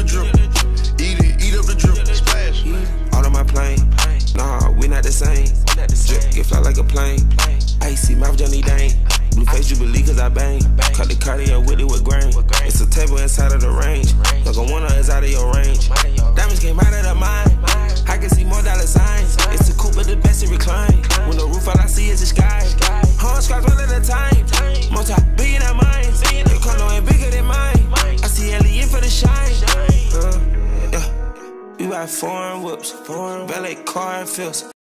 the drip. Eat up the drip. Splash. All on my plane. Nah, we not the same. Drip, get fly like a plane. Icy mouth, Johnny Dane. Blue face Jubilee cause I bang. Cut the cardio with it with grain. It's a table inside of the range. Like a winner is out of your range. Diamonds came out of the mine. I can see more dollar signs. It's a coupe but the best to recline. When the roof all I see is the sky. Horn scratch one at a time. Multi-billion minds. Your condo ain't bigger than mine. I see alien for the shine. Yeah. We buy foreign whips. Valet car and fills.